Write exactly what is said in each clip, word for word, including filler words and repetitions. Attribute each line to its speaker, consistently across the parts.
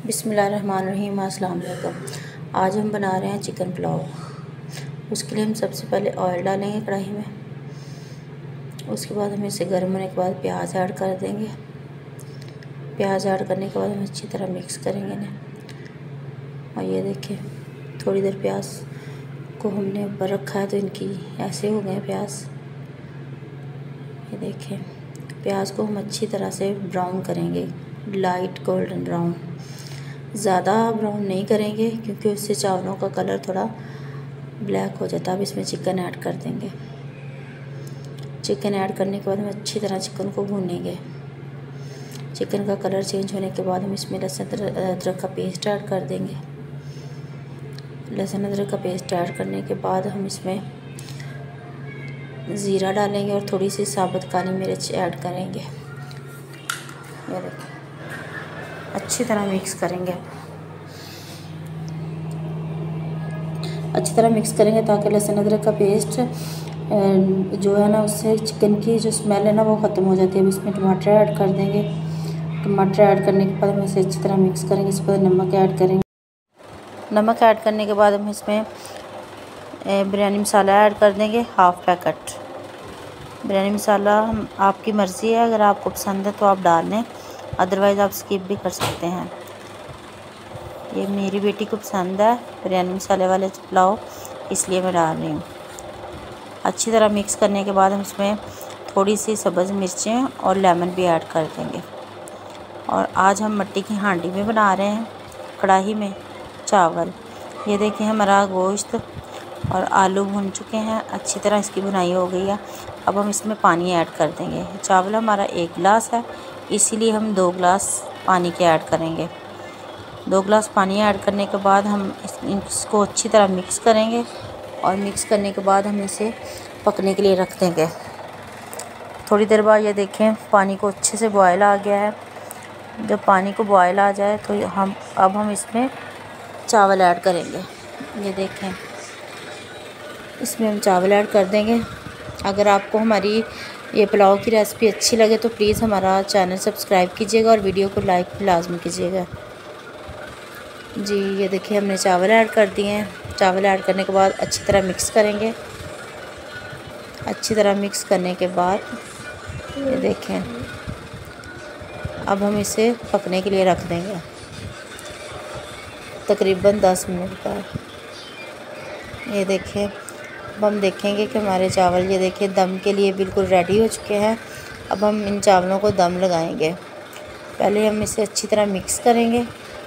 Speaker 1: बिस्मिल्लाहिर्रहमानिर्रहीम। अस्सलाम वालेकुम। आज हम बना रहे हैं चिकन पुलाव। उसके लिए हम सबसे पहले ऑयल डालेंगे कढ़ाई में। उसके बाद हम इसे गर्म होने के बाद प्याज ऐड कर देंगे। प्याज ऐड करने के बाद हम अच्छी तरह मिक्स करेंगे इन्हें। और ये देखिए, थोड़ी देर प्याज को हमने ऊपर रखा है तो इनकी ऐसे हो गए प्याज। ये देखिए, प्याज को हम अच्छी तरह से ब्राउन करेंगे, लाइट गोल्डन ब्राउन। ज़्यादा ब्राउन नहीं करेंगे क्योंकि उससे चावलों का कलर थोड़ा ब्लैक हो जाता है। अब इसमें चिकन ऐड कर देंगे। चिकन ऐड करने के बाद हम अच्छी तरह चिकन को भूनेंगे। चिकन का कलर चेंज होने के बाद हम इसमें लहसुन अदरक का पेस्ट ऐड कर देंगे। लहसुन अदरक का पेस्ट ऐड करने के बाद हम इसमें ज़ीरा डालेंगे और थोड़ी सी साबुत काली मिर्च ऐड करेंगे। ये देखिए, अच्छी तरह मिक्स करेंगे। अच्छी तरह मिक्स करेंगे ताकि लहसुन अदरक का पेस्ट जो है ना, उससे चिकन की जो स्मेल है ना वो ख़त्म हो जाती है। अब इसमें टमाटर ऐड कर देंगे। टमाटर ऐड करने के बाद हम इसे अच्छी तरह मिक्स करेंगे। इस पर नमक ऐड करेंगे। नमक ऐड करने के बाद हम इसमें बिरयानी मसाला ऐड कर देंगे, हाफ़ पैकेट। बिरयानी मसाला हम आपकी मर्ज़ी है, अगर आपको पसंद है तो आप डाल लें, अदरवाइज़ आप स्किप भी कर सकते हैं। ये मेरी बेटी को पसंद है बिरयानी मसाले वाले पुलाव, इसलिए मैं डाल रही हूँ। अच्छी तरह मिक्स करने के बाद हम इसमें थोड़ी सी सब्ज़ मिर्चें और लेमन भी ऐड कर देंगे। और आज हम मिट्टी की हांडी में बना रहे हैं, कढ़ाई में चावल। ये देखिए, हमारा गोश्त और आलू भुन चुके हैं, अच्छी तरह इसकी भुनाई हो गई है। अब हम इसमें पानी ऐड कर देंगे। चावल हमारा एक गिलास है, इसीलिए हम दो गिलास पानी के ऐड करेंगे। दो गिलास पानी ऐड करने के बाद हम इस, इसको अच्छी तरह मिक्स करेंगे। और मिक्स करने के बाद हम इसे पकने के लिए रख देंगे। थोड़ी देर बाद ये देखें, पानी को अच्छे से बॉयल आ गया है। जब पानी को बॉयल आ जाए तो हम अब हम इसमें चावल ऐड करेंगे। ये देखें, इसमें हम चावल ऐड कर देंगे। अगर आपको हमारी ये पुलाव की रेसिपी अच्छी लगे तो प्लीज़ हमारा चैनल सब्सक्राइब कीजिएगा और वीडियो को लाइक भी लाजमी कीजिएगा। जी, ये देखिए, हमने चावल ऐड कर दिए हैं। चावल ऐड करने के बाद अच्छी तरह मिक्स करेंगे। अच्छी तरह मिक्स करने के बाद ये देखें, अब हम इसे पकने के लिए रख देंगे तकरीबन दस मिनट का। ये देखिए, अब हम देखेंगे कि हमारे चावल ये देखिए दम के लिए बिल्कुल रेडी हो चुके हैं। अब हम इन चावलों को दम लगाएंगे। पहले हम इसे अच्छी तरह मिक्स करेंगे।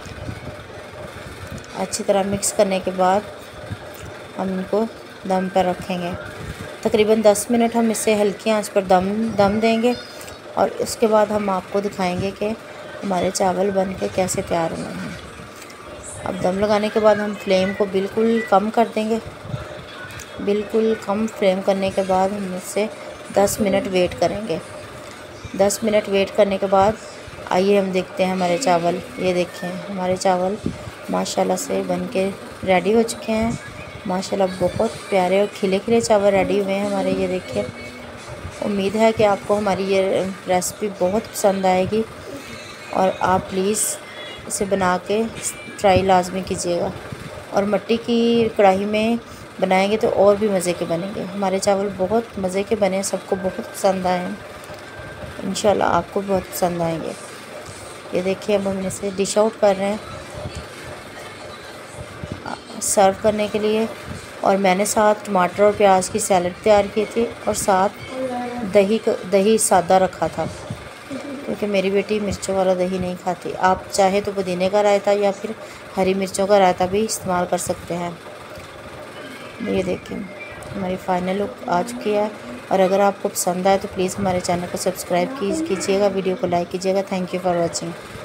Speaker 1: अच्छी तरह मिक्स करने के बाद हम इनको दम पर रखेंगे। तकरीबन दस मिनट हम इसे हल्की आंच पर दम दम देंगे। और उसके बाद हम आपको दिखाएंगे कि हमारे चावल बन के कैसे तैयार हुए हैं। अब दम लगाने के बाद हम फ्लेम को बिल्कुल कम कर देंगे। बिल्कुल कम फ्लेम करने के बाद हम इससे दस मिनट वेट करेंगे। दस मिनट वेट करने के बाद आइए हम देखते हैं हमारे चावल। ये देखें, हमारे चावल माशाल्लाह से बनके रेडी हो चुके हैं। माशाल्लाह बहुत प्यारे और खिले खिले चावल रेडी हुए हैं हमारे। ये देखिए, उम्मीद है कि आपको हमारी ये रेसिपी बहुत पसंद आएगी और आप प्लीज़ इसे बना के ट्राई लाजमी कीजिएगा। और मिट्टी की कढ़ाई में बनाएंगे तो और भी मज़े के बनेंगे। हमारे चावल बहुत मज़े के बने, सबको बहुत पसंद आए हैं। इंशाल्लाह आपको बहुत पसंद आएंगे। ये देखिए, अब हम इसे डिश आउट कर रहे हैं सर्व करने के लिए। और मैंने साथ टमाटर और प्याज की सैलड तैयार की थी और साथ दही दही सादा रखा था क्योंकि मेरी बेटी मिर्चों वाला दही नहीं खाती। आप चाहे तो पुदीने का रायता या फिर हरी मिर्चों का रायता भी इस्तेमाल कर सकते हैं। ये देखें, हमारी फाइनल लुक आ चुकी है। और अगर आपको पसंद आए तो प्लीज़ हमारे चैनल को सब्सक्राइब कीजिएगा, वीडियो को लाइक कीजिएगा। Thank you for watching.